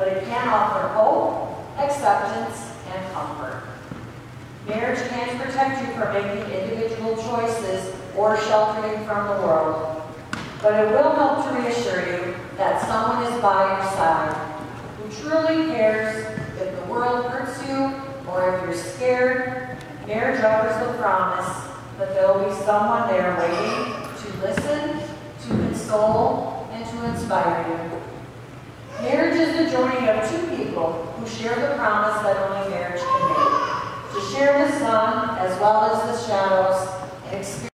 but it can offer hope, acceptance, and comfort. Marriage can't protect you from making individual choices or sheltering from the world, but it will help to reassure you that someone is by your side who truly cares. If the world hurts you or if you're scared, marriage offers the promise that there will be someone there waiting to listen, to console, and to inspire you. Marriage is the journey of two people who share the promise that only marriage can make, to share the sun as well as the shadows and experience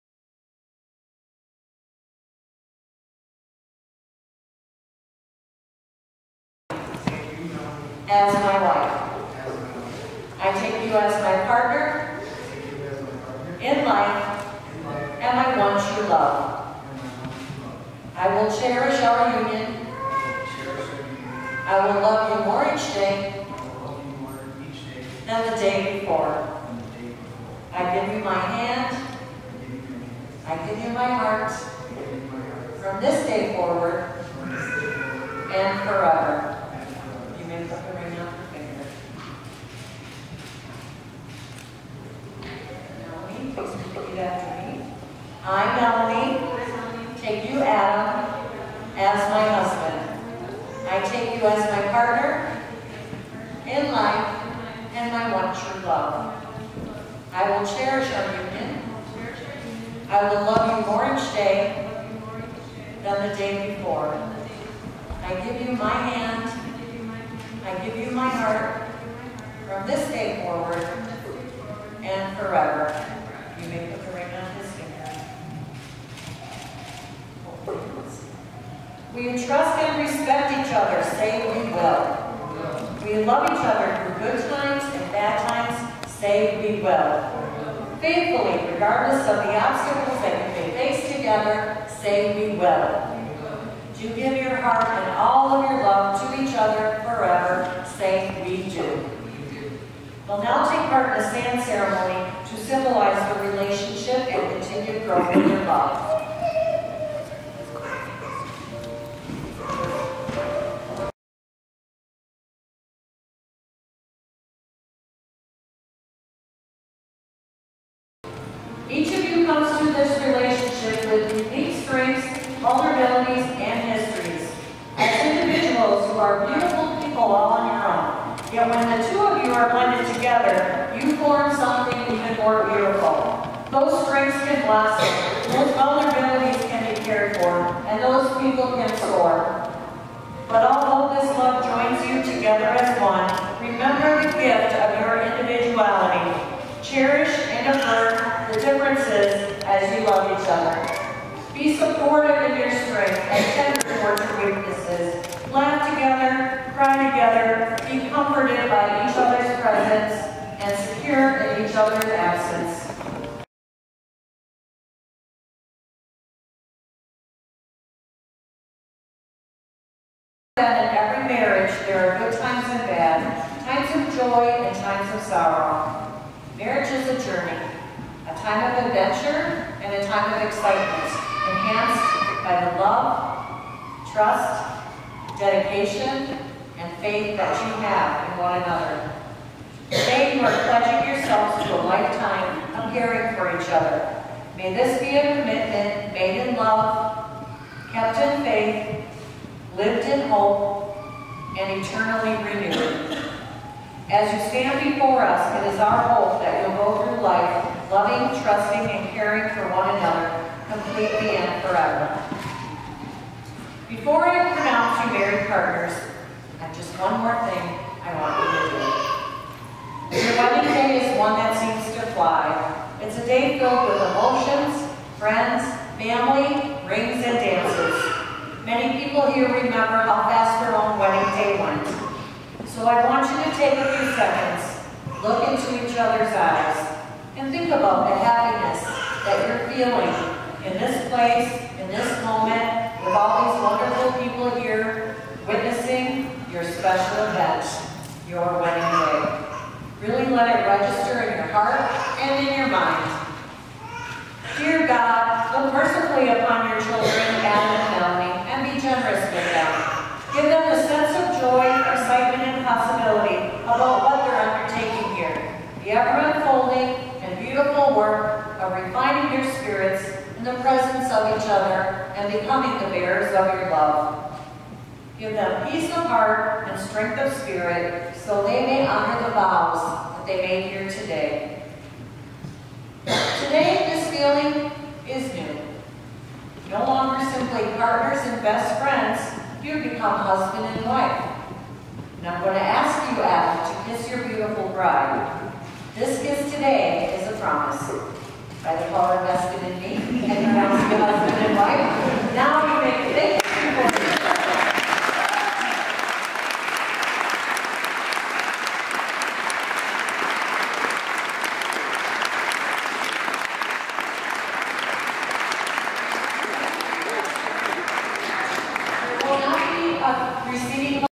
as my wife. I take you as my partner in life, and I want you love. I will cherish our union. I will love you more each day than the day before. I give you my hand. I give you my heart. From this day forward and forever. You may put the ring on your finger. Melanie, please repeat after me. I, Melanie, take you, Adam, as my husband. I take you as my partner in life, and I want your love. I will cherish our union. I will love you more each day than the day before. I give you my hand. I give you my heart from this day forward and forever. You may put the ring on his finger. We trust and respect each other. Say we will. We love each other through good times and bad times. Say we will. Faithfully, regardless of the obstacles that you may face together, say we will. Do you give your heart and all of your love to each other forever? Say we do. We'll now take part in a sand ceremony to symbolize the relationship and continued growth in your love. Each of you comes to this relationship with unique strengths, vulnerabilities, and histories. As individuals, you are beautiful people all on your own. Yet when the two of you are blended together, you form something even more beautiful. Those strengths can blossom, those vulnerabilities can be cared for, and those people can soar. But although this love joins you together as one, remember the gift of your individuality. Cherish and affirm the differences as you love each other. Be supportive in your strength and tender towards your weaknesses. Laugh together, cry together, be comforted by each other's presence, and secure in each other's absence. In every marriage, there are good times and bad, times of joy and times of sorrow. Marriage is a journey, a time of adventure and a time of excitement, enhanced by the love, trust, dedication, and faith that you have in one another. Today you are pledging yourselves to a lifetime of caring for each other. May this be a commitment made in love, kept in faith, lived in hope, and eternally renewed. As you stand before us, it is our hope that you'll go through life loving, trusting, and caring for one another completely and forever. Before I pronounce you married partners, I have just one more thing I want you to do. Your wedding day is one that seems to fly. It's a day filled with emotions, friends, family, rings, and dances. Many people here remember how fast their own wedding day went. So I want you to take a few seconds, look into each other's eyes, and think about the happiness that you're feeling in this place, in this moment, with all these wonderful people here witnessing your special event, your wedding day. Really let it register in your heart and in your mind. Dear God, look mercifully upon your children, Adam and Melanie, and be generous with them. Give them a sense of joy the ever-unfolding and beautiful work of refining your spirits in the presence of each other and becoming the bearers of your love. Give them peace of heart and strength of spirit, so they may honor the vows that they made here today. Today, this feeling is new. No longer simply partners and best friends, you've become husband and wife. And I'm going to ask you, Adam, to kiss your beautiful bride. This kiss today is a promise. By the power vested in me, and your husband and wife. Now you may thank you for receiving